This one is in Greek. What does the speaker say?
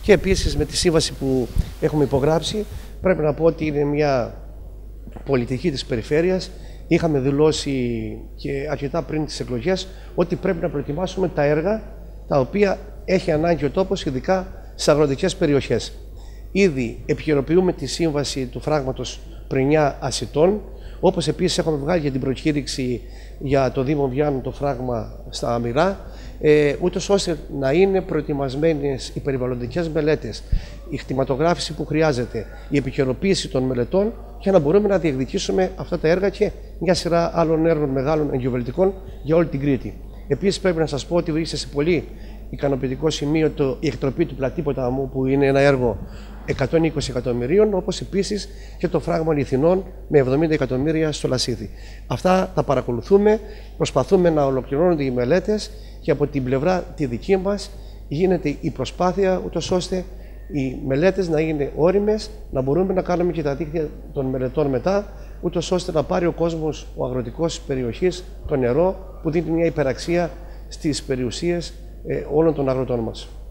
Και επίσης με τη σύμβαση που έχουμε υπογράψει, πρέπει να πω ότι είναι μια πολιτική της περιφέρειας. Είχαμε δηλώσει και αρκετά πριν τις εκλογές ότι πρέπει να προετοιμάσουμε τα έργα τα οποία έχει ανάγκη ο τόπος, ειδικά στις αγροτικές περιοχές. Ήδη επικαιροποιούμε τη σύμβαση του φράγματος Πρινιά Ασιτών, όπως επίσης έχουμε βγάλει για την προκήρυξη για το Δήμο Βιάννου το φράγμα στα Αμυρά, ούτως ώστε να είναι προετοιμασμένες οι περιβαλλοντικές μελέτες, η χτιματογράφηση που χρειάζεται, η επικαιροποίηση των μελετών, για να μπορούμε να διεκδικήσουμε αυτά τα έργα και μια σειρά άλλων έργων μεγάλων εγκυβερνητικών για όλη την Κρήτη. Επίσης, πρέπει να σας πω ότι βρίσκεται σε πολύ ικανοποιητικό σημείο η εκτροπή του Πλατή Ποταμού, που είναι ένα έργο 120 εκατομμυρίων, όπως επίσης και το φράγμα Λιθινών με 70 εκατομμύρια στο Λασίδι. Αυτά τα παρακολουθούμε, προσπαθούμε να ολοκληρώνονται οι μελέτες και από την πλευρά τη δική μας γίνεται η προσπάθεια ούτως ώστε οι μελέτες να είναι όριμες, να μπορούμε να κάνουμε και τα δίκτυα των μελετών μετά, ούτως ώστε να πάρει ο κόσμος, ο αγροτικός της περιοχής, το νερό που δίνει μια υπεραξία στις περιουσίες όλων των αγροτών μας.